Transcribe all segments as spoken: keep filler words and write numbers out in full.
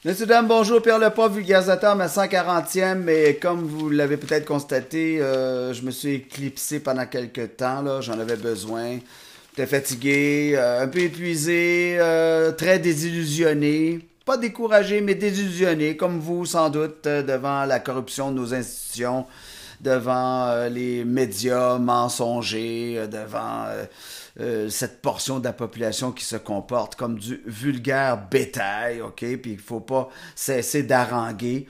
Messieurs, dames, bonjour, Pierre Leprat, vulgarisateur, ma cent quarantième, mais comme vous l'avez peut-être constaté, euh, je me suis éclipsé pendant quelques temps, là, j'en avais besoin. J'étais fatigué, euh, un peu épuisé, euh, très désillusionné, pas découragé, mais désillusionné, comme vous sans doute, euh, devant la corruption de nos institutions, devant euh, les médias mensongers, euh, devant euh, euh, cette portion de la population qui se comporte comme du vulgaire bétail, ok? Puis il faut pas cesser d'haranguer.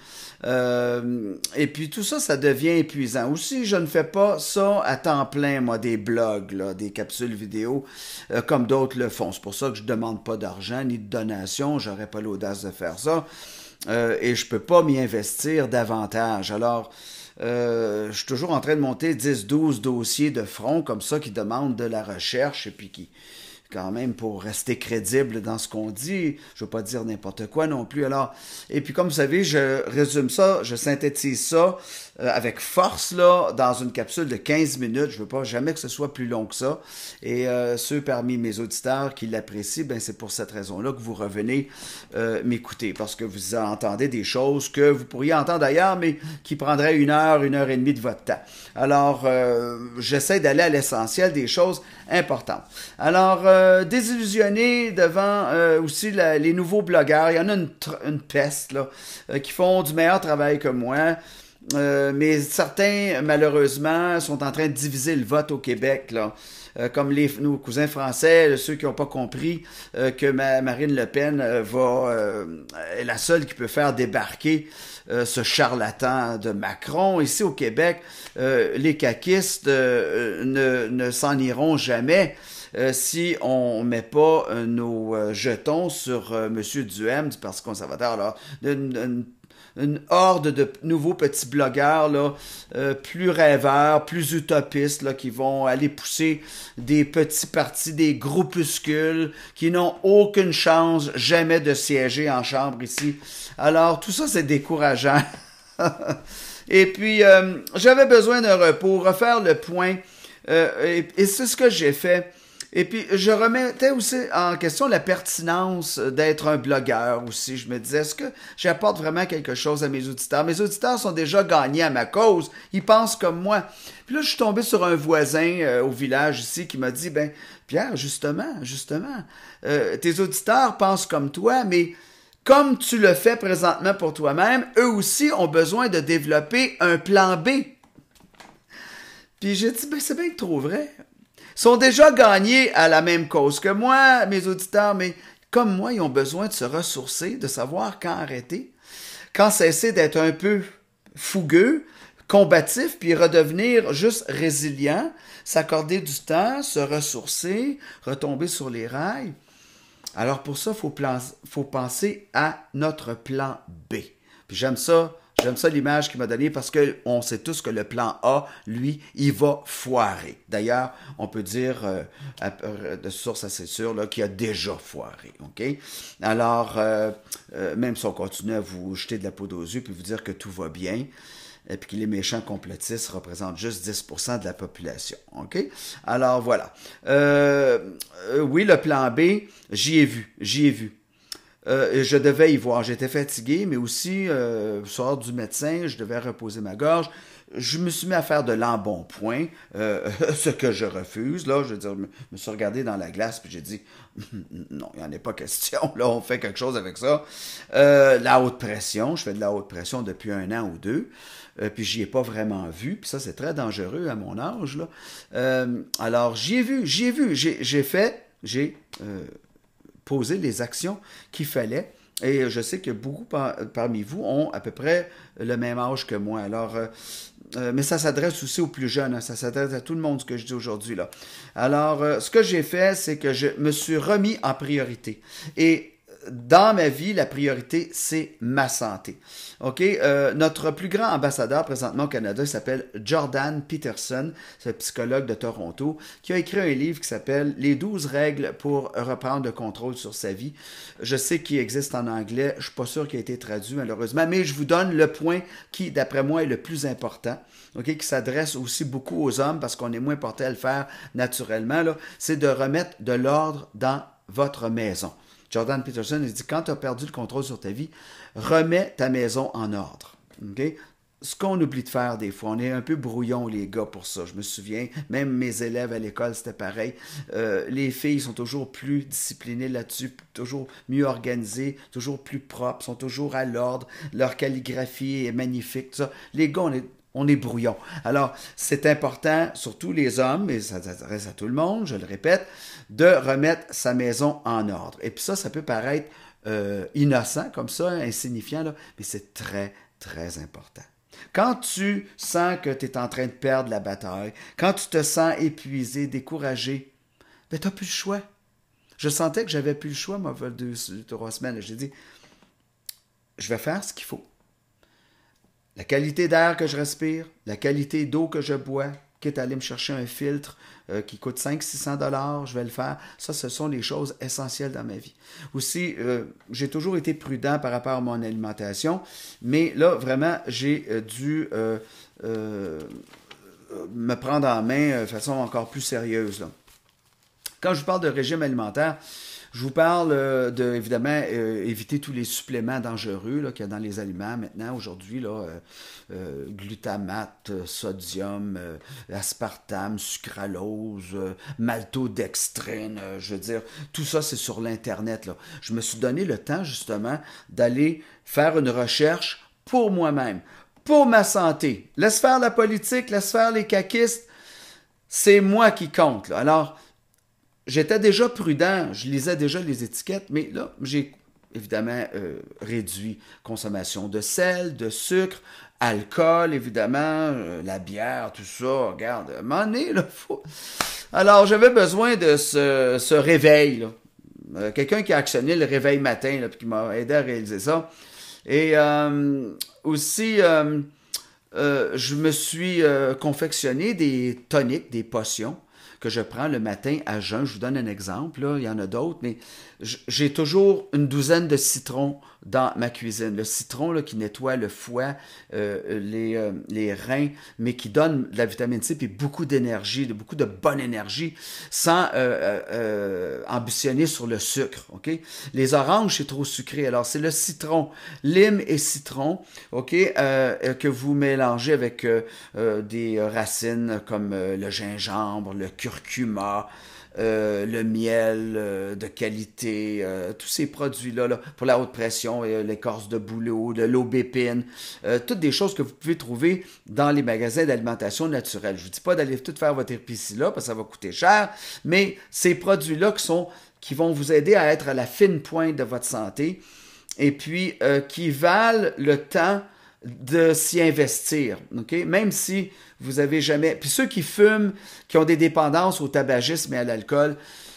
Euh, et puis tout ça, ça devient épuisant. Aussi, je ne fais pas ça à temps plein, moi, des blogs, là, des capsules vidéo, euh, comme d'autres le font. C'est pour ça que je demande pas d'argent ni de donation. J'aurais pas l'audace de faire ça. Euh, et je peux pas m'y investir davantage. Alors, Euh, je suis toujours en train de monter dix douze dossiers de front comme ça qui demandent de la recherche et puis qui, quand même, pour rester crédible dans ce qu'on dit, je ne veux pas dire n'importe quoi non plus. Alors, et puis comme vous savez, je résume ça, je synthétise ça euh, avec force là dans une capsule de quinze minutes. Je veux pas jamais que ce soit plus long que ça. Et euh, ceux parmi mes auditeurs qui l'apprécient, ben c'est pour cette raison-là que vous revenez euh, m'écouter parce que vous entendez des choses que vous pourriez entendre ailleurs, mais qui prendraient une heure, une heure et demie de votre temps. Alors, euh, j'essaie d'aller à l'essentiel des choses importantes. Alors, euh, désillusionné devant euh, aussi la, les nouveaux blogueurs. Il y en a une, une peste là, euh, qui font du meilleur travail que moi. Euh, mais certains, malheureusement, sont en train de diviser le vote au Québec, là. Euh, comme les, nos cousins français, ceux qui n'ont pas compris euh, que ma, Marine Le Pen euh, va euh, est la seule qui peut faire débarquer euh, ce charlatan de Macron. Ici au Québec, euh, les caquistes euh, ne, ne s'en iront jamais. Euh, si on met pas euh, nos euh, jetons sur euh, M. Duhem du Parti conservateur. Alors, une, une, une horde de nouveaux petits blogueurs là, euh, plus rêveurs, plus utopistes, là, qui vont aller pousser des petits partis, des groupuscules, qui n'ont aucune chance jamais de siéger en chambre ici. Alors, tout ça, c'est décourageant. Et puis, euh, j'avais besoin d'un repos, refaire le point, euh, et, et c'est ce que j'ai fait. Et puis, je remettais aussi en question la pertinence d'être un blogueur aussi. Je me disais, est-ce que j'apporte vraiment quelque chose à mes auditeurs? Mes auditeurs sont déjà gagnés à ma cause. Ils pensent comme moi. Puis là, je suis tombé sur un voisin euh, au village ici qui m'a dit, ben, Pierre, justement, justement, euh, tes auditeurs pensent comme toi, mais comme tu le fais présentement pour toi-même, eux aussi ont besoin de développer un plan B. Puis j'ai dit, ben, c'est bien trop vrai. Ils sont déjà gagnés à la même cause que moi, mes auditeurs, mais comme moi, ils ont besoin de se ressourcer, de savoir quand arrêter, quand cesser d'être un peu fougueux, combatif, puis redevenir juste résilient, s'accorder du temps, se ressourcer, retomber sur les rails. Alors pour ça, il faut, plan- faut penser à notre plan B. Puis j'aime ça. J'aime ça l'image qu'il m'a donnée parce qu'on sait tous que le plan A, lui, il va foirer. D'ailleurs, on peut dire euh, de source assez sûre là, qu'il a déjà foiré. Okay? Alors, euh, euh, même si on continue à vous jeter de la poudre aux yeux puis vous dire que tout va bien, et puis que les méchants complotistes représentent juste dix pour cent de la population. Okay? Alors, voilà. Euh, euh, oui, le plan B, j'y ai vu. J'y ai vu. Euh, je devais y voir. J'étais fatigué, mais aussi, euh, soir du médecin, je devais reposer ma gorge. Je me suis mis à faire de l'embonpoint, euh, ce que je refuse. Là, je veux dire, je me suis regardé dans la glace, puis j'ai dit, non, il n'y en a pas question. Là, on fait quelque chose avec ça. Euh, la haute pression, je fais de la haute pression depuis un an ou deux. Euh, puis j'y ai pas vraiment vu, puis ça c'est très dangereux à mon âge là. Euh, alors j'y ai vu, j'y ai vu, j'ai, j'ai fait, j'ai euh, poser les actions qu'il fallait. Et je sais que beaucoup par, parmi vous ont à peu près le même âge que moi. Alors, euh, euh, mais ça s'adresse aussi aux plus jeunes. Hein, ça s'adresse à tout le monde, ce que je dis aujourd'hui là. Alors, euh, ce que j'ai fait, c'est que je me suis remis en priorité. Et dans ma vie, la priorité, c'est ma santé. OK? Euh, notre plus grand ambassadeur présentement au Canada s'appelle Jordan Peterson, c'est un psychologue de Toronto, qui a écrit un livre qui s'appelle Les douze règles pour reprendre le contrôle sur sa vie. Je sais qu'il existe en anglais, je suis pas sûr qu'il ait été traduit malheureusement, mais je vous donne le point qui, d'après moi, est le plus important, OK? Qui s'adresse aussi beaucoup aux hommes parce qu'on est moins porté à le faire naturellement, là, c'est de remettre de l'ordre dans votre maison. Jordan Peterson, il dit, quand tu as perdu le contrôle sur ta vie, remets ta maison en ordre. Okay? Ce qu'on oublie de faire des fois, on est un peu brouillon les gars pour ça, je me souviens, même mes élèves à l'école c'était pareil, euh, les filles sont toujours plus disciplinées là-dessus, toujours mieux organisées, toujours plus propres, sont toujours à l'ordre, leur calligraphie est magnifique, tout ça. Les gars on est, on est brouillon. Alors c'est important, surtout les hommes, et ça s'adresse à tout le monde, je le répète, de remettre sa maison en ordre. Et puis ça, ça peut paraître euh, innocent comme ça, insignifiant, là, mais c'est très, très important. Quand tu sens que tu es en train de perdre la bataille, quand tu te sens épuisé, découragé, ben tu n'as plus le choix. Je sentais que j'avais plus le choix, moi, il y a deux, deux, trois semaines. J'ai dit, je vais faire ce qu'il faut. La qualité d'air que je respire, la qualité d'eau que je bois, quitte à aller me chercher un filtre euh, qui coûte cinq cents à six cents dollars, je vais le faire. Ça, ce sont les choses essentielles dans ma vie. Aussi, euh, j'ai toujours été prudent par rapport à mon alimentation, mais là, vraiment, j'ai euh, dû euh, euh, me prendre en main euh, de façon encore plus sérieuse, là. Quand je vous parle de régime alimentaire, je vous parle euh, de, évidemment, euh, éviter tous les suppléments dangereux qu'il y a dans les aliments maintenant, aujourd'hui, là, euh, euh, glutamate, euh, sodium, euh, aspartame, sucralose, euh, maltodextrine, euh, je veux dire, tout ça, c'est sur l'Internet, là. Je me suis donné le temps, justement, d'aller faire une recherche pour moi-même, pour ma santé. Laisse faire la politique, laisse faire les caquistes, c'est moi qui compte, là. Alors, j'étais déjà prudent, je lisais déjà les étiquettes, mais là, j'ai évidemment euh, réduit consommation de sel, de sucre, alcool, évidemment, euh, la bière, tout ça. Regarde, à un moment donné, là, faut... Alors, j'avais besoin de ce, ce réveil, là. Euh, quelqu'un qui a actionné le réveil matin, là, puis qui m'a aidé à réaliser ça. Et euh, aussi, euh, euh, je me suis euh, confectionné des toniques, des potions, que je prends le matin à jeun. Je vous donne un exemple, là, il y en a d'autres, mais j'ai toujours une douzaine de citrons dans ma cuisine. Le citron là, qui nettoie le foie, euh, les, euh, les reins, mais qui donne de la vitamine C et beaucoup d'énergie, beaucoup de bonne énergie, sans euh, euh, ambitionner sur le sucre. Okay? Les oranges, c'est trop sucré. Alors, c'est le citron, lime et citron, okay, euh, que vous mélangez avec euh, euh, des racines comme euh, le gingembre, le curcuma, Euh, le miel euh, de qualité, euh, tous ces produits-là là, pour la haute pression, euh, l'écorce de bouleau, de l'aubépine, euh, toutes des choses que vous pouvez trouver dans les magasins d'alimentation naturelle. Je ne vous dis pas d'aller tout faire votre épicerie là, parce que ça va coûter cher, mais ces produits-là qui sont, qui vont vous aider à être à la fine pointe de votre santé et puis euh, qui valent le temps de s'y investir, ok? Même si vous avez jamais... Puis ceux qui fument, qui ont des dépendances au tabagisme et à l'alcool,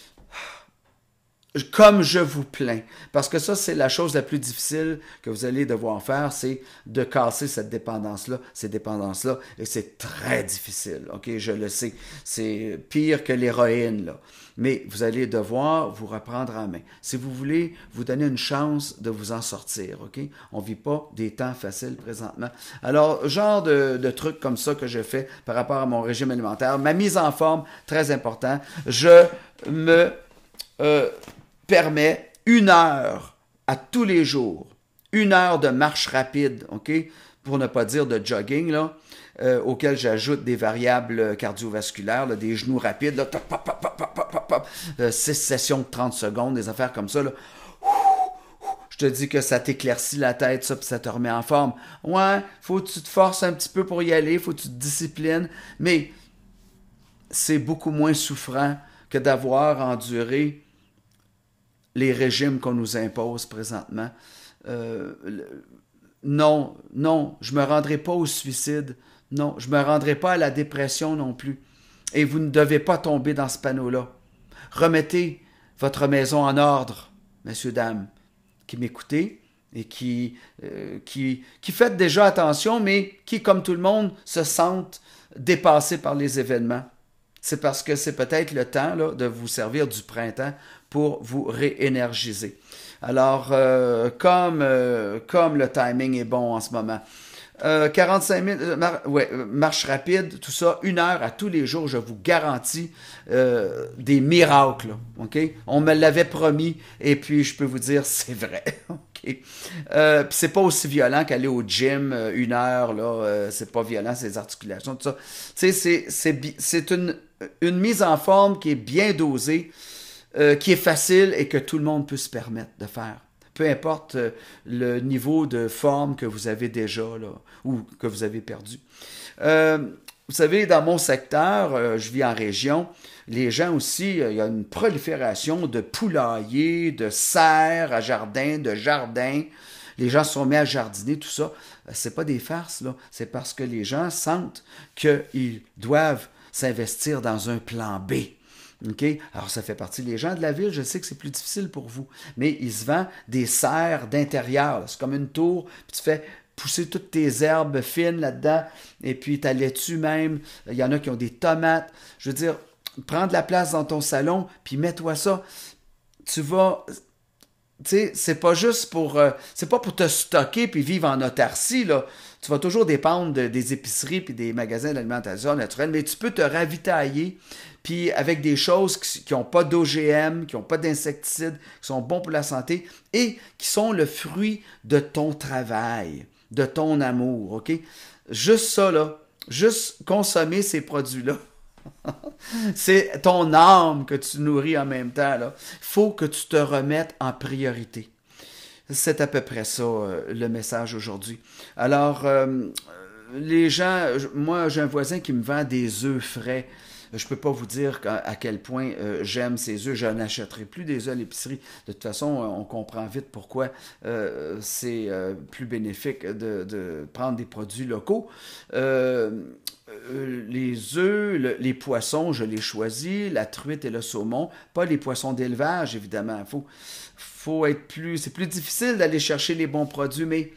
comme je vous plains, parce que ça, c'est la chose la plus difficile que vous allez devoir faire, c'est de casser cette dépendance-là, ces dépendances-là, et c'est très difficile, ok? Je le sais, c'est pire que l'héroïne, là. Mais vous allez devoir vous reprendre en main. Si vous voulez vous donner une chance de vous en sortir, ok? On ne vit pas des temps faciles présentement. Alors, genre de, de trucs comme ça que je fais par rapport à mon régime alimentaire, ma mise en forme, très important, je me euh, permets une heure à tous les jours, une heure de marche rapide, ok? Pour ne pas dire de jogging, là, euh, auquel j'ajoute des variables cardiovasculaires, là, des genoux rapides, là, pop, pop, pop, pop, pop, pop, euh, six sessions de trente secondes, des affaires comme ça, là. Je te dis que ça t'éclaircit la tête, ça, puis ça te remet en forme. Ouais, faut que tu te forces un petit peu pour y aller, faut que tu te disciplines, mais c'est beaucoup moins souffrant que d'avoir enduré les régimes qu'on nous impose présentement. Euh, non, non, je ne me rendrai pas au suicide. Non, je ne me rendrai pas à la dépression non plus. Et vous ne devez pas tomber dans ce panneau-là. Remettez votre maison en ordre, messieurs, dames, qui m'écoutez et qui, euh, qui, qui faites déjà attention, mais qui, comme tout le monde, se sentent dépassés par les événements. C'est parce que c'est peut-être le temps là, de vous servir du printemps pour vous réénergiser. Alors, euh, comme, euh, comme le timing est bon en ce moment, Euh, quarante-cinq minutes, euh, mar ouais, euh, marche rapide, tout ça, une heure à tous les jours, je vous garantis euh, des miracles. Là, ok? On me l'avait promis, et puis je peux vous dire, c'est vrai. ok? Euh, puis c'est pas aussi violent qu'aller au gym euh, une heure, là, euh, c'est pas violent, ces articulations, tout ça. Tu sais, c'est c'est c'est une, une mise en forme qui est bien dosée, euh, qui est facile et que tout le monde peut se permettre de faire. Peu importe euh, le niveau de forme que vous avez déjà là, ou que vous avez perdu. Euh, vous savez, dans mon secteur, euh, je vis en région, les gens aussi, euh, il y a une prolifération de poulaillers, de serres à jardin, de jardins. Les gens se sont mis à jardiner, tout ça. C'est pas des farces, là. C'est parce que les gens sentent qu'ils doivent s'investir dans un plan B. Okay? Alors, ça fait partie des gens de la ville. Je sais que c'est plus difficile pour vous. Mais il se vend des serres d'intérieur. C'est comme une tour. Puis tu fais pousser toutes tes herbes fines là-dedans. Et puis, ta laitue même. Il y en a qui ont des tomates. Je veux dire, prends de la place dans ton salon. Puis mets-toi ça. Tu vas... Tu sais, c'est pas juste pour... Euh, c'est pas pour te stocker puis vivre en autarcie, là. Tu vas toujours dépendre de, des épiceries puis des magasins d'alimentation naturelle, mais tu peux te ravitailler puis avec des choses qui n'ont pas d'O G M, qui n'ont pas d'insecticides, qui sont bons pour la santé et qui sont le fruit de ton travail, de ton amour, OK? Juste ça, là, juste consommer ces produits-là, c'est ton âme que tu nourris en même temps, là. Il faut que tu te remettes en priorité. C'est à peu près ça, euh, le message aujourd'hui. Alors, euh, les gens, moi, j'ai un voisin qui me vend des œufs frais. Je ne peux pas vous dire à quel point euh, j'aime ces œufs. Je n'achèterai plus des œufs à l'épicerie. De toute façon, on comprend vite pourquoi euh, c'est euh, plus bénéfique de, de prendre des produits locaux. Euh, euh, les œufs, le, les poissons, je les choisis. La truite et le saumon. Pas les poissons d'élevage, évidemment. Il faut, faut être plus... C'est plus difficile d'aller chercher les bons produits, mais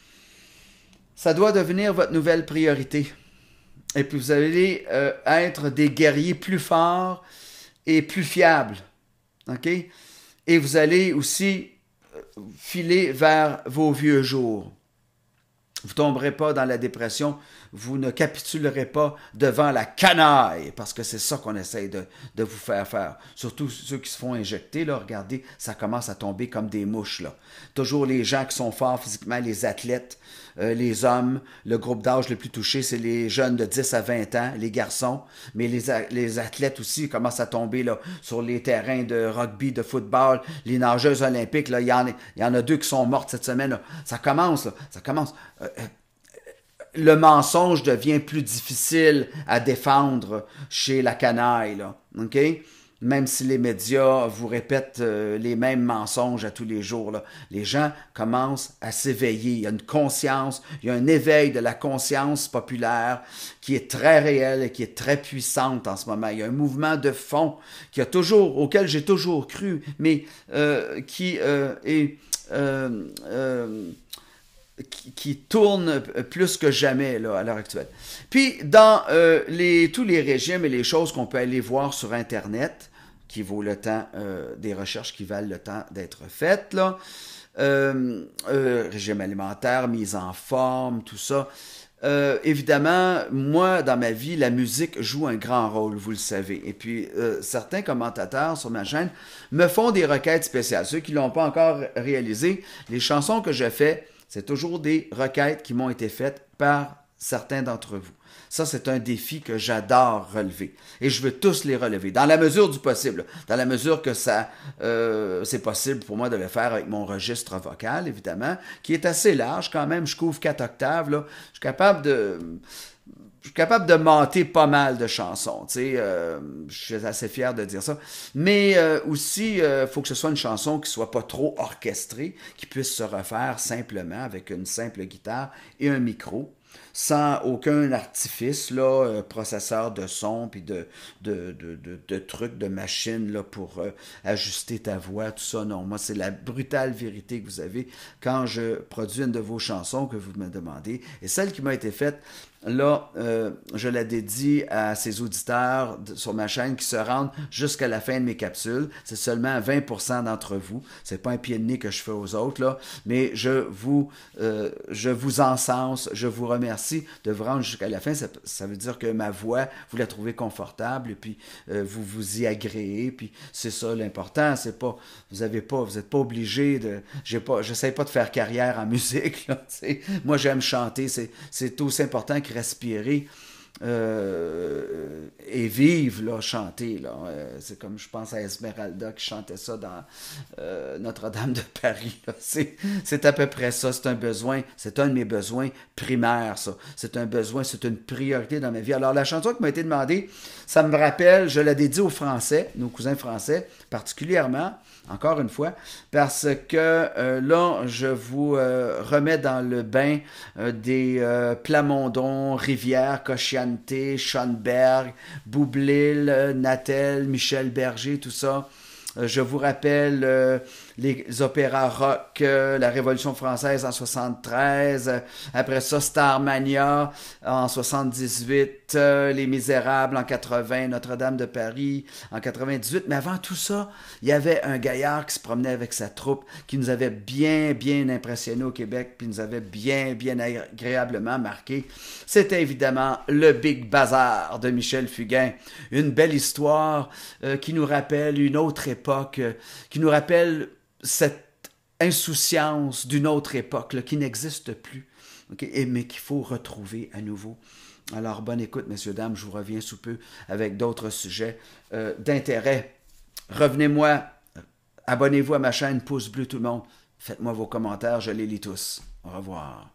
ça doit devenir votre nouvelle priorité. Et puis vous allez euh, être des guerriers plus forts et plus fiables. OK? Et vous allez aussi filer vers vos vieux jours. Vous ne tomberez pas dans la dépression, vous ne capitulerez pas devant la canaille, parce que c'est ça qu'on essaye de, de vous faire faire. Surtout ceux qui se font injecter, là, regardez, ça commence à tomber comme des mouches, là. Toujours les gens qui sont forts physiquement, les athlètes, euh, les hommes, le groupe d'âge le plus touché, c'est les jeunes de dix à vingt ans, les garçons, mais les, les athlètes aussi commencent à tomber là, sur les terrains de rugby, de football, les nageuses olympiques, là, il y en a, il y en a deux qui sont mortes cette semaine, là. Ça commence, là, ça commence. Euh, le mensonge devient plus difficile à défendre chez la canaille, là, OK? Même si les médias vous répètent euh, les mêmes mensonges à tous les jours, là, les gens commencent à s'éveiller. Il y a une conscience, il y a un éveil de la conscience populaire qui est très réel et qui est très puissante en ce moment. Il y a un mouvement de fond qui a toujours, auquel j'ai toujours cru, mais euh, qui euh, est... Euh, euh, Qui, qui tourne plus que jamais là, à l'heure actuelle. Puis, dans euh, les, tous les régimes et les choses qu'on peut aller voir sur Internet, qui vaut le temps, euh, des recherches qui valent le temps d'être faites, là, euh, euh, régime alimentaire, mise en forme, tout ça. Euh, évidemment, moi, dans ma vie, la musique joue un grand rôle, vous le savez. Et puis, euh, certains commentateurs sur ma chaîne me font des requêtes spéciales. Ceux qui ne l'ont pas encore réalisé, les chansons que je fais, c'est toujours des requêtes qui m'ont été faites par certains d'entre vous. Ça, c'est un défi que j'adore relever. Et je veux tous les relever, dans la mesure du possible. Dans la mesure que ça, euh, c'est possible pour moi de le faire avec mon registre vocal, évidemment, qui est assez large quand même. Je couvre quatre octaves, là. Je suis capable de... Je suis capable de monter pas mal de chansons, tu sais, euh, je suis assez fier de dire ça. Mais euh, aussi, il euh, faut que ce soit une chanson qui soit pas trop orchestrée, qui puisse se refaire simplement avec une simple guitare et un micro, sans aucun artifice, là, euh, processeur de son, puis de, de, de, de, de trucs, de machines là, pour euh, ajuster ta voix, tout ça. Non, moi, c'est la brutale vérité que vous avez quand je produis une de vos chansons que vous me demandez. Et celle qui m'a été faite là, euh, je la dédie à ses auditeurs de, sur ma chaîne qui se rendent jusqu'à la fin de mes capsules. C'est seulement vingt pour cent d'entre vous. C'est pas un pied de nez que je fais aux autres, là, mais je vous, euh, je vous encense, je vous remercie de vous rendre jusqu'à la fin. Ça, ça veut dire que ma voix, vous la trouvez confortable et puis euh, vous vous y agréez. Puis c'est ça l'important. C'est pas, vous avez pas, vous n'êtes pas obligé de, j'ai pas, j'essaie pas de faire carrière en musique, là, t'sais. Moi, j'aime chanter. C'est, c'est aussi important que respirer euh, et vivre, là, chanter. Là. Euh, c'est comme, je pense à Esmeralda qui chantait ça dans euh, Notre-Dame de Paris. Là. C'est, c'est à peu près ça. C'est un besoin, c'est un de mes besoins primaires, ça. C'est un besoin, c'est une priorité dans ma vie. Alors, la chanson qui m'a été demandée, ça me rappelle, je la dédie aux Français, nos cousins français, particulièrement, encore une fois, parce que euh, là, je vous euh, remets dans le bain euh, des euh, Plamondon, Rivière, Cocciante, Schoenberg, Boublil, Natel, Michel Berger, tout ça. Euh, je vous rappelle euh, les opéras rock, euh, la Révolution française en soixante-treize, euh, après ça Starmania en soixante-dix-huit, euh, Les Misérables en quatre-vingts, Notre-Dame de Paris en quatre-vingt-dix-huit. Mais avant tout ça, il y avait un gaillard qui se promenait avec sa troupe, qui nous avait bien, bien impressionnés au Québec, puis nous avait bien, bien agréablement marqué. C'était évidemment le Big Bazar de Michel Fugain. Une belle histoire euh, qui nous rappelle une autre époque, euh, qui nous rappelle cette insouciance d'une autre époque là, qui n'existe plus, okay, et, mais qu'il faut retrouver à nouveau. Alors, bonne écoute, messieurs, dames, je vous reviens sous peu avec d'autres sujets euh, d'intérêt. Revenez-moi, abonnez-vous à ma chaîne, pouce bleu tout le monde, faites-moi vos commentaires, je les lis tous. Au revoir.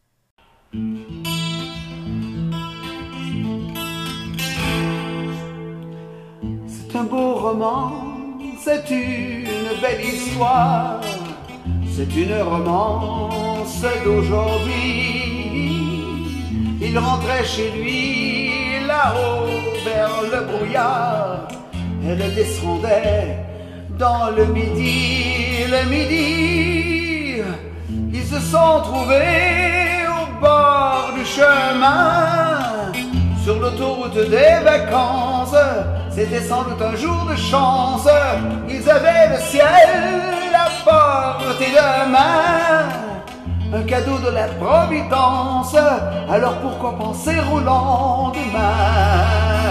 C'est un beau roman. C'est une belle histoire, c'est une romance d'aujourd'hui. Il rentrait chez lui, là-haut, vers le brouillard. Elle descendait dans le midi, le midi. Ils se sont trouvés au bord du chemin, sur l'autoroute des vacances. C'était sans doute un jour de chance. Ils avaient le ciel à portée de main, un cadeau de la Providence. Alors pourquoi penser au lendemain?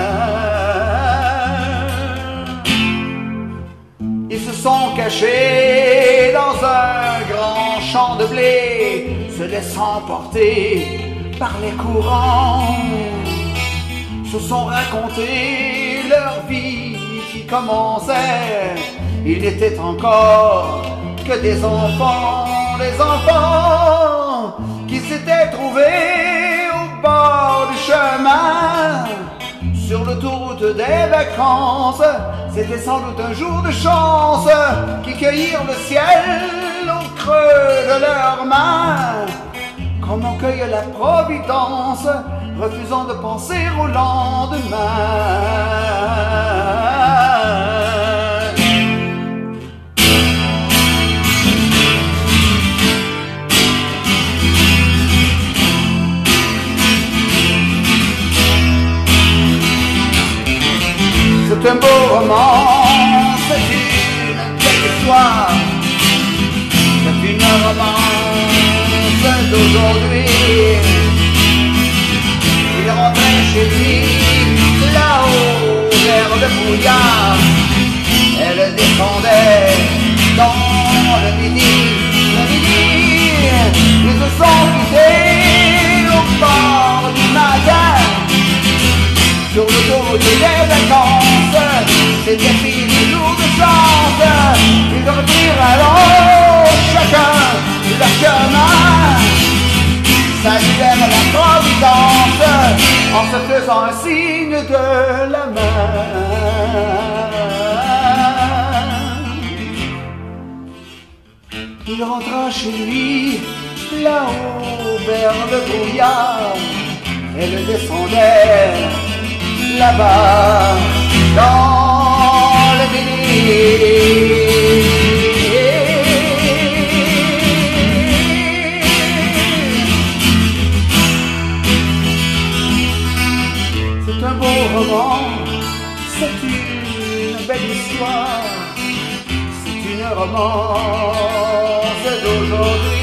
Ils se sont cachés dans un grand champ de blé, se laissant porter par les courants, se sont racontés leur vie qui commençait. Il n'était encore que des enfants, des enfants qui s'étaient trouvés au bord du chemin, sur l'autoroute des vacances. C'était sans doute un jour de chance qui cueillirent le ciel au creux de leurs mains, comme on cueille la Providence, refusant de penser au lendemain. C'est un beau roman, c'est une belle histoire, c'est une romance d'aujourd'hui. Il rentrait chez lui, là-haut, vers le brouillard. Elle descendait dans le midi, le midi. Ils se sont quittés au bord du matin, sur l'autoroute des vacances. C'était fini le jour de chance. Ils reprirent alors chacun leur chemin, saluèrent la Providence en se faisant un signe de la main. Il rentra chez lui, là-haut, vers le brouillard. Elle descendait là-bas, dans le midi. belle histoire, c'est une romance d'aujourd'hui.